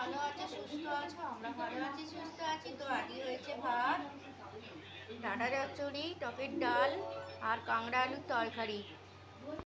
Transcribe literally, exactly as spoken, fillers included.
ভালো আছো, সুস্থ আছো? আমরা ভালো আছি, সুস্থ আছি। তো আজকে হয়েছে ভাত, ডাঁটা চচ্চড়ি, টকের ডাল আর কাঁকড়া আলুর তরকারি।